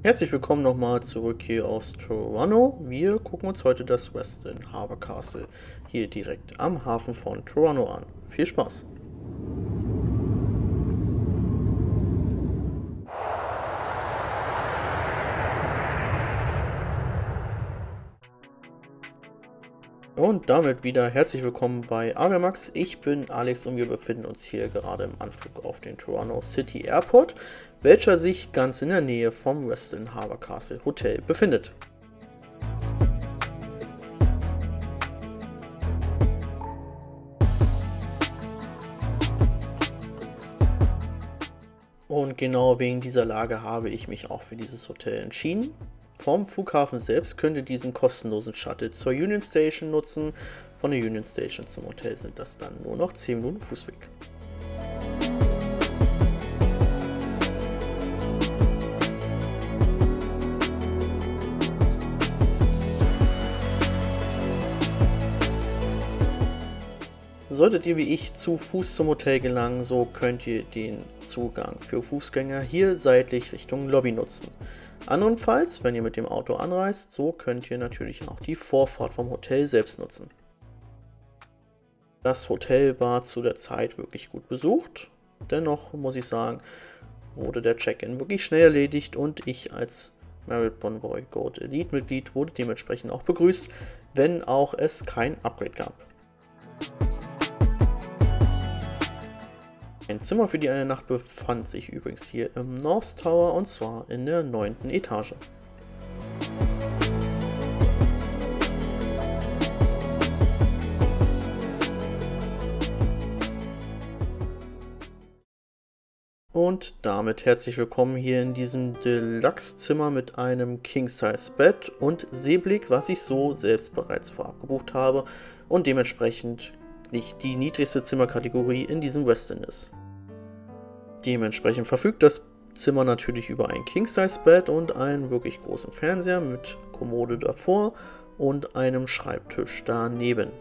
Herzlich willkommen nochmal zurück hier aus Toronto. Wir gucken uns heute das Westin Harbour Castle hier direkt am Hafen von Toronto an. Viel Spaß! Und damit wieder herzlich willkommen bei Aviamax. Ich bin Alex und wir befinden uns hier gerade im Anflug auf den Toronto City Airport, welcher sich ganz in der Nähe vom Westin Harbour Castle Hotel befindet. Und genau wegen dieser Lage habe ich mich auch für dieses Hotel entschieden. Vom Flughafen selbst könnt ihr diesen kostenlosen Shuttle zur Union Station nutzen. Von der Union Station zum Hotel sind das dann nur noch 10 Minuten Fußweg. Solltet ihr wie ich zu Fuß zum Hotel gelangen, so könnt ihr den Zugang für Fußgänger hier seitlich Richtung Lobby nutzen. Andernfalls, wenn ihr mit dem Auto anreist, so könnt ihr natürlich auch die Vorfahrt vom Hotel selbst nutzen. Das Hotel war zu der Zeit wirklich gut besucht, dennoch muss ich sagen, wurde der Check-in wirklich schnell erledigt und ich als Marriott Bonvoy Gold Elite Mitglied wurde dementsprechend auch begrüßt, wenn auch es kein Upgrade gab. Ein Zimmer für die eine Nacht befand sich übrigens hier im North Tower und zwar in der 9. Etage. Und damit herzlich willkommen hier in diesem Deluxe-Zimmer mit einem King-Size-Bett und Seeblick, was ich so selbst bereits vorab gebucht habe und dementsprechend nicht die niedrigste Zimmerkategorie in diesem Westin ist. Dementsprechend verfügt das Zimmer natürlich über ein King-Size-Bett und einen wirklich großen Fernseher mit Kommode davor und einem Schreibtisch daneben.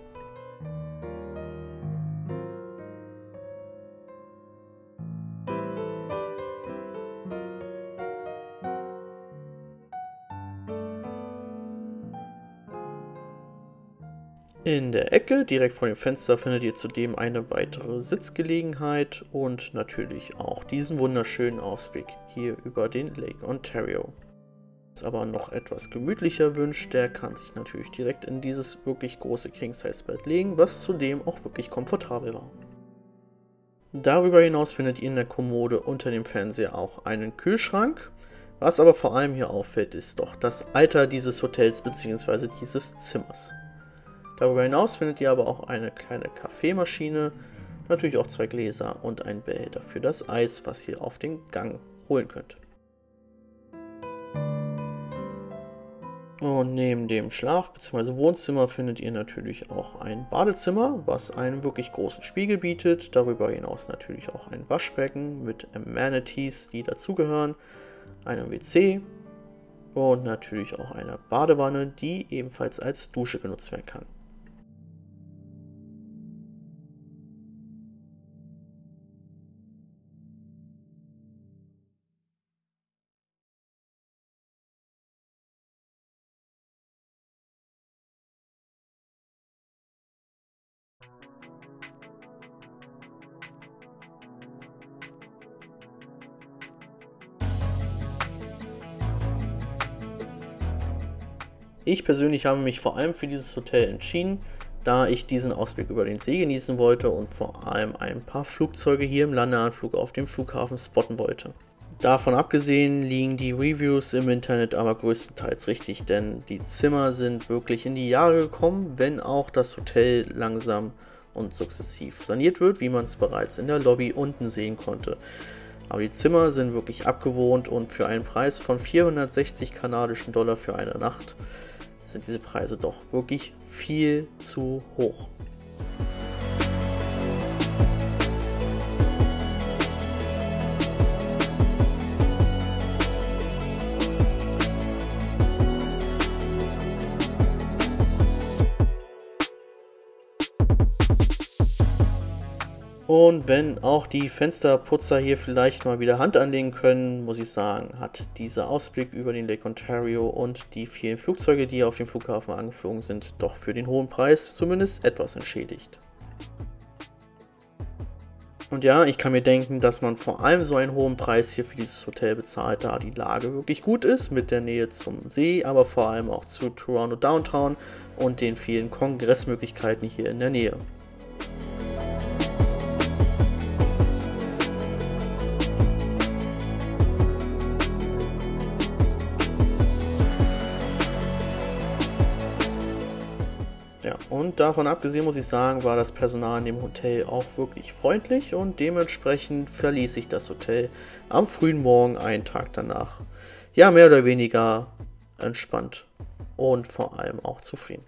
In der Ecke, direkt vor dem Fenster, findet ihr zudem eine weitere Sitzgelegenheit und natürlich auch diesen wunderschönen Ausblick hier über den Lake Ontario. Wer es aber noch etwas gemütlicher wünscht, der kann sich natürlich direkt in dieses wirklich große King-Size-Bett legen, was zudem auch wirklich komfortabel war. Darüber hinaus findet ihr in der Kommode unter dem Fernseher auch einen Kühlschrank. Was aber vor allem hier auffällt, ist doch das Alter dieses Hotels bzw. dieses Zimmers. Darüber hinaus findet ihr aber auch eine kleine Kaffeemaschine, natürlich auch 2 Gläser und ein Behälter für das Eis, was ihr auf den Gang holen könnt. Und neben dem Schlaf- bzw. Wohnzimmer findet ihr natürlich auch ein Badezimmer, was einen wirklich großen Spiegel bietet. Darüber hinaus natürlich auch ein Waschbecken mit Amenities, die dazugehören, einem WC und natürlich auch eine Badewanne, die ebenfalls als Dusche genutzt werden kann. Ich persönlich habe mich vor allem für dieses Hotel entschieden, da ich diesen Ausblick über den See genießen wollte und vor allem ein paar Flugzeuge hier im Landeanflug auf dem Flughafen spotten wollte. Davon abgesehen liegen die Reviews im Internet aber größtenteils richtig, denn die Zimmer sind wirklich in die Jahre gekommen, wenn auch das Hotel langsam und sukzessiv saniert wird, wie man es bereits in der Lobby unten sehen konnte. Aber die Zimmer sind wirklich abgewohnt und für einen Preis von 460 kanadischen Dollar für eine Nacht sind diese Preise doch wirklich viel zu hoch. Und wenn auch die Fensterputzer hier vielleicht mal wieder Hand anlegen können, muss ich sagen, hat dieser Ausblick über den Lake Ontario und die vielen Flugzeuge, die auf dem Flughafen angeflogen sind, doch für den hohen Preis zumindest etwas entschädigt. Und ja, ich kann mir denken, dass man vor allem so einen hohen Preis hier für dieses Hotel bezahlt, da die Lage wirklich gut ist, mit der Nähe zum See, aber vor allem auch zu Toronto Downtown und den vielen Kongressmöglichkeiten hier in der Nähe. Ja, und davon abgesehen muss ich sagen, war das Personal in dem Hotel auch wirklich freundlich und dementsprechend verließ ich das Hotel am frühen Morgen einen Tag danach. Ja, mehr oder weniger entspannt und vor allem auch zufrieden.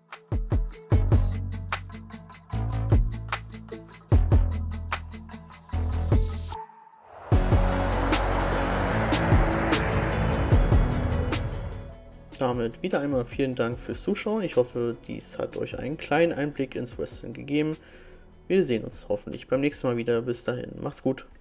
Damit wieder einmal vielen Dank fürs Zuschauen. Ich hoffe, dies hat euch einen kleinen Einblick ins Wrestling gegeben. Wir sehen uns hoffentlich beim nächsten Mal wieder. Bis dahin, macht's gut.